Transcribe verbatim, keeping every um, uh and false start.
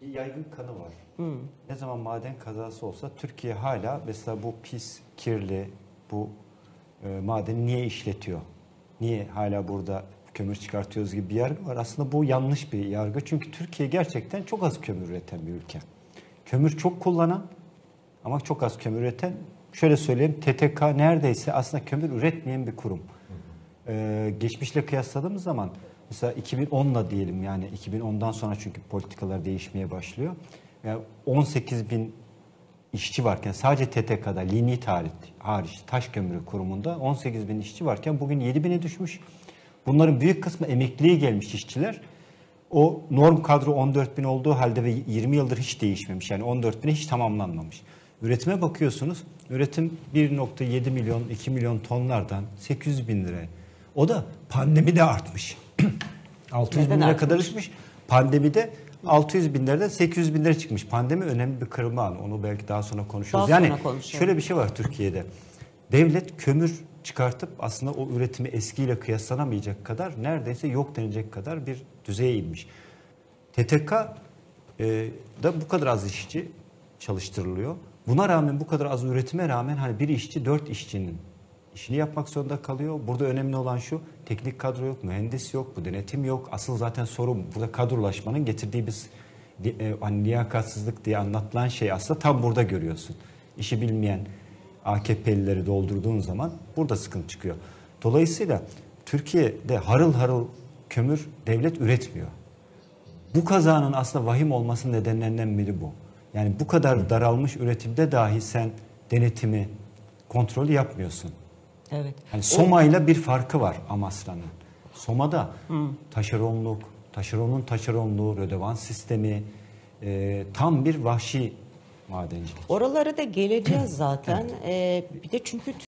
yaygın kanı var. Hmm. Ne zaman maden kazası olsa Türkiye hala mesela bu pis, kirli bu e, madeni niye işletiyor? Niye hala burada kömür çıkartıyoruz gibi bir yargı var. Aslında bu yanlış bir yargı. Çünkü Türkiye gerçekten çok az kömür üreten bir ülke. Kömür çok kullanan ama çok az kömür üreten. Şöyle söyleyeyim, T T K neredeyse aslında kömür üretmeyen bir kurum. Ee, geçmişle kıyasladığımız zaman mesela iki bin onla diyelim, yani iki bin ondan sonra çünkü politikalar değişmeye başlıyor. Yani on sekiz bin işçi varken sadece T T K'da lignit hariç taş kömürü kurumunda on sekiz bin işçi varken bugün yedi bine düşmüş. Bunların büyük kısmı emekliye gelmiş işçiler. O norm kadro on dört bin olduğu halde ve yirmi yıldır hiç değişmemiş. Yani on dört bine hiç tamamlanmamış. Üretime bakıyorsunuz. Üretim bir nokta yedi milyon, iki milyon tonlardan sekiz yüz bin liraya. O da pandemide artmış. altı yüz bin lira kadar düşmüş. Pandemide altı yüz binlerden sekiz yüz bin lira çıkmış. Pandemi önemli bir kırılma anı. Onu belki daha sonra konuşuruz. Daha yani sonra şöyle bir şey var Türkiye'de. Devlet kömür çıkartıp aslında o üretimi eskiyle kıyaslanamayacak kadar, neredeyse yok denilecek kadar bir düzeye inmiş. T T K e, da bu kadar az işçi çalıştırılıyor. Buna rağmen, bu kadar az üretime rağmen hani bir işçi dört işçinin işini yapmak zorunda kalıyor. Burada önemli olan şu: teknik kadro yok, mühendis yok, bu denetim yok. Asıl zaten sorun burada kadrolaşmanın getirdiği bir e, hani liyakatsızlık diye anlatılan şey aslında tam burada görüyorsun. İşi bilmeyen A K P'lileri doldurduğun zaman burada sıkıntı çıkıyor. Dolayısıyla Türkiye'de harıl harıl kömür devlet üretmiyor. Bu kazanın aslında vahim olmasının nedenlerinden biri bu. Yani bu kadar daralmış üretimde dahi sen denetimi, kontrolü yapmıyorsun. Evet. Yani Soma'yla bir farkı var Amasra'nın. Soma'da hmm. taşeronluk, taşeronun taşeronluğu, rödevans sistemi, e, tam bir vahşi madencilik. Oralara da geleceğiz zaten. ee, bir de çünkü